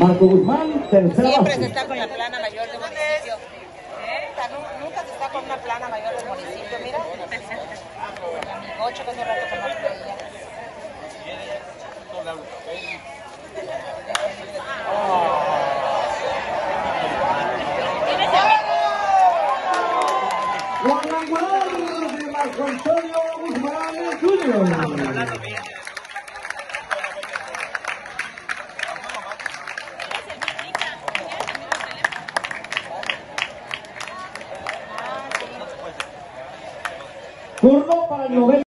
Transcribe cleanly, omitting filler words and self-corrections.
Marco Guzmán, tercera Siempre base. se está con la plana mayor del municipio. Nunca se está con una plana mayor del municipio, mira. Mi coche que hace rato que no lo veía. Cuadrangular de Marco Antonio Guzmán Jr. Turno para el noveno.